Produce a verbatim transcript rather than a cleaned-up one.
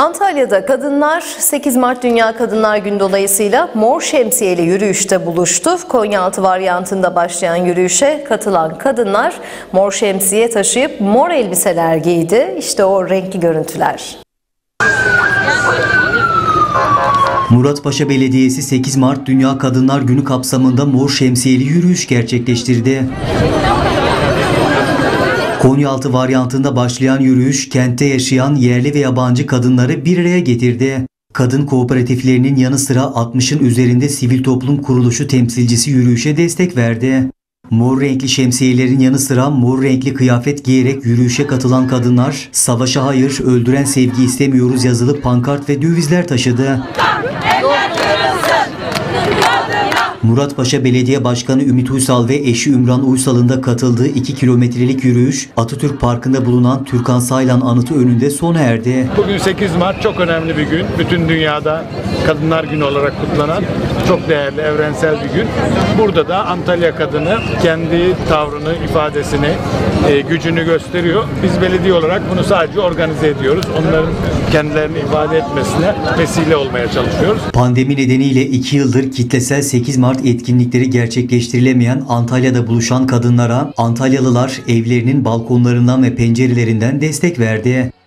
Antalya'da kadınlar sekiz Mart Dünya Kadınlar Günü dolayısıyla mor şemsiyeli yürüyüşte buluştu. Konyaaltı varyantında başlayan yürüyüşe katılan kadınlar mor şemsiye taşıyıp mor elbiseler giydi. İşte o renkli görüntüler. Muratpaşa Belediyesi sekiz Mart Dünya Kadınlar Günü kapsamında mor şemsiyeli yürüyüş gerçekleştirdi. Konyaaltı varyantında başlayan yürüyüş, kentte yaşayan yerli ve yabancı kadınları bir araya getirdi. Kadın kooperatiflerinin yanı sıra altmışın üzerinde sivil toplum kuruluşu temsilcisi yürüyüşe destek verdi. Mor renkli şemsiyelerin yanı sıra mor renkli kıyafet giyerek yürüyüşe katılan kadınlar, "Savaşa hayır, öldüren sevgi istemiyoruz" yazılı pankart ve dövizler taşıdı. Muratpaşa Belediye Başkanı Ümit Uysal ve eşi Ümran Uysal'ın da katıldığı iki kilometrelik yürüyüş Atatürk Parkı'nda bulunan Türkan Saylan Anıtı önünde sona erdi. Bugün sekiz Mart çok önemli bir gün. Bütün dünyada Kadınlar Günü olarak kutlanan çok değerli, evrensel bir gün. Burada da Antalya kadını kendi tavrını, ifadesini, e, gücünü gösteriyor. Biz belediye olarak bunu sadece organize ediyoruz. Onların kendilerini ifade etmesine vesile olmaya çalışıyoruz. Pandemi nedeniyle iki yıldır kitlesel sekiz Mart etkinlikleri gerçekleştirilemeyen Antalya'da buluşan kadınlara Antalyalılar evlerinin balkonlarından ve pencerelerinden destek verdi.